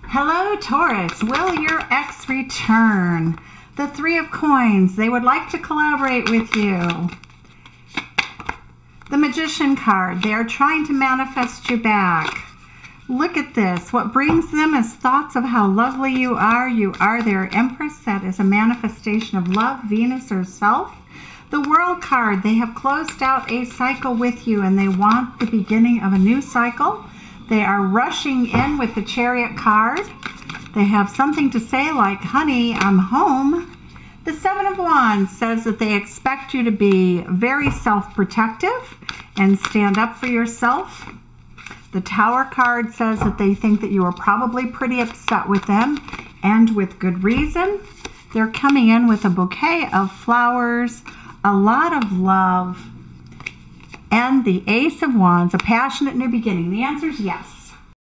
Hello, Taurus. Will your ex return? The Three of Coins. They would like to collaborate with you. The Magician card. They are trying to manifest you back. Look at this. What brings them is thoughts of how lovely you are. You are their Empress. That is a manifestation of love, Venus herself. The World card. They have closed out a cycle with you and they want the beginning of a new cycle. They are rushing in with the Chariot card. They have something to say like, honey, I'm home. The Seven of Wands says that they expect you to be very self-protective and stand up for yourself. The Tower card says that they think that you are probably pretty upset with them, and with good reason. They're coming in with a bouquet of flowers, a lot of love, and the Ace of Wands, a passionate new beginning. The answer is yes.